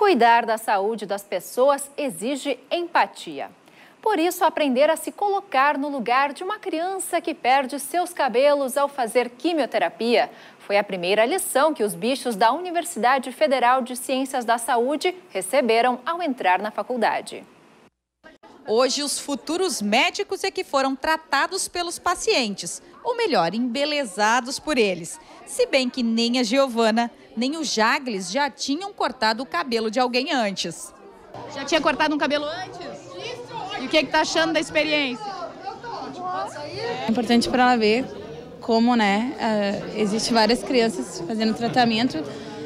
Cuidar da saúde das pessoas exige empatia. Por isso, aprender a se colocar no lugar de uma criança que perde seus cabelos ao fazer quimioterapia foi a primeira lição que os bichos da Universidade Federal de Ciências da Saúde receberam ao entrar na faculdade. Hoje, os futuros médicos é que foram tratados pelos pacientes, ou melhor, embelezados por eles. Se bem que nem a Giovana, nem o Jagles já tinham cortado o cabelo de alguém antes. Já tinha cortado um cabelo antes? E o que está achando da experiência? É importante para ela ver como, existe várias crianças fazendo tratamento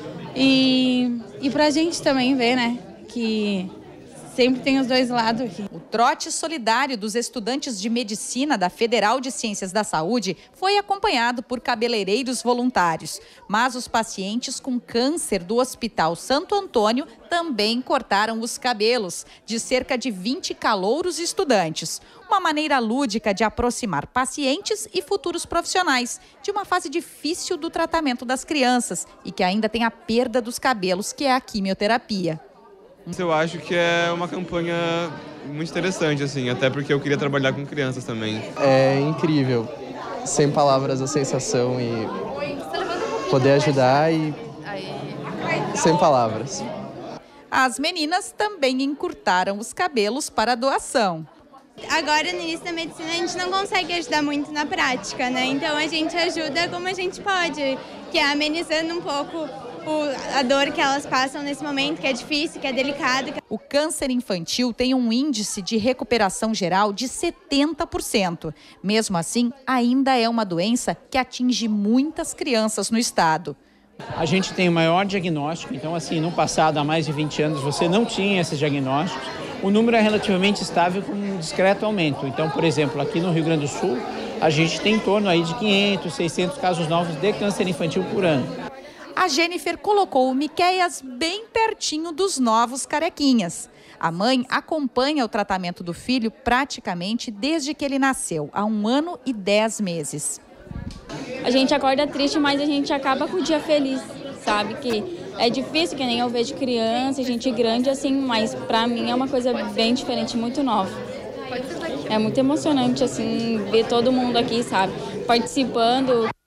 e para a gente também ver, que sempre tem os dois lados aqui. O trote solidário dos estudantes de medicina da Federal de Ciências da Saúde foi acompanhado por cabeleireiros voluntários. Mas os pacientes com câncer do Hospital Santo Antônio também cortaram os cabelos de cerca de 20 calouros estudantes. Uma maneira lúdica de aproximar pacientes e futuros profissionais de uma fase difícil do tratamento das crianças e que ainda tem a perda dos cabelos, que é a quimioterapia. Eu acho que é uma campanha muito interessante, assim, até porque eu queria trabalhar com crianças também. É incrível, sem palavras a sensação e poder ajudar e sem palavras. As meninas também encurtaram os cabelos para a doação. Agora, no início da medicina, a gente não consegue ajudar muito na prática, Então a gente ajuda como a gente pode, que é amenizando um pouco a dor que elas passam nesse momento, que é difícil, que é delicado. O câncer infantil tem um índice de recuperação geral de 70%. Mesmo assim, ainda é uma doença que atinge muitas crianças no estado. A gente tem o maior diagnóstico, então assim, no passado, há mais de 20 anos, você não tinha esses diagnósticos. O número é relativamente estável com um discreto aumento. Então, por exemplo, aqui no Rio Grande do Sul, a gente tem em torno aí de 500, 600 casos novos de câncer infantil por ano. A Jennifer colocou o Miqueias bem pertinho dos novos carequinhas. A mãe acompanha o tratamento do filho praticamente desde que ele nasceu, há 1 ano e 10 meses. A gente acorda triste, mas a gente acaba com o dia feliz, sabe? Que é difícil, que nem eu vejo criança, gente grande assim, mas pra mim é uma coisa bem diferente, muito nova. É muito emocionante, assim, ver todo mundo aqui, sabe? Participando.